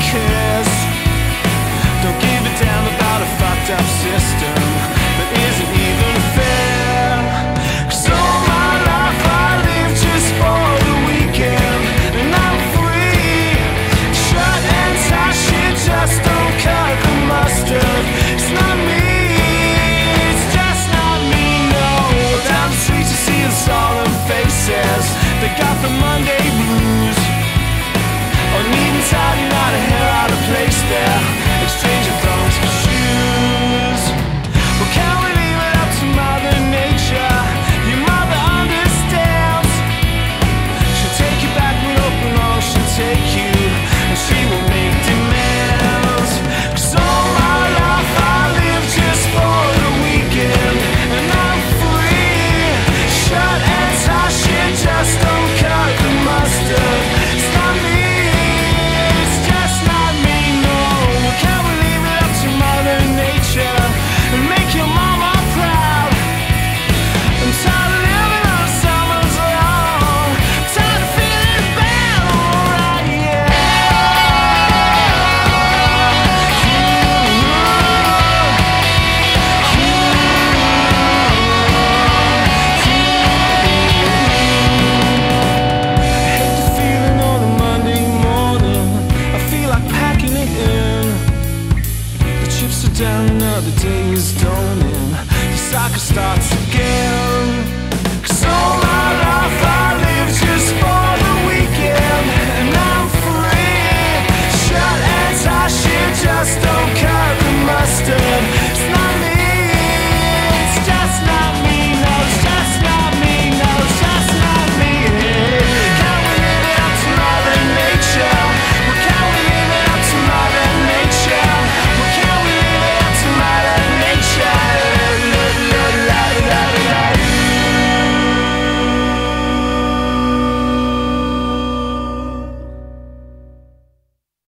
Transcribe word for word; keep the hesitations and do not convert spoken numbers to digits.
cares. Don't give a damn about a fucked up system that isn't even fair. 'Cause all my life I live just for the weekend, and I'm free. Shut and tie shit just don't cut the mustard. It's not me, it's just not me, no. Down the streets you see the solemn faces, they got the Monday blues. Oh, neat and tidy, not a hair out of place there. Exchanging thongs for shoes. Well, can we leave it up to Mother Nature? Your mother understands. She'll take you back when open arms she'll take you, and she will make demands. 'Cause all my life I live just for the weekend, and I'm free. Shut and tie shit just don't cut the mustard. It's not me, it's just not me, no. Can we leave it up to Mother Nature and make your mama proud? I'm tired of living on summer's lawn, tired of feeling bad, alright, yeah. I hate the feeling on a Monday morning. I feel like packing it in. The chips are down, another day is dawning. The cycle starts again.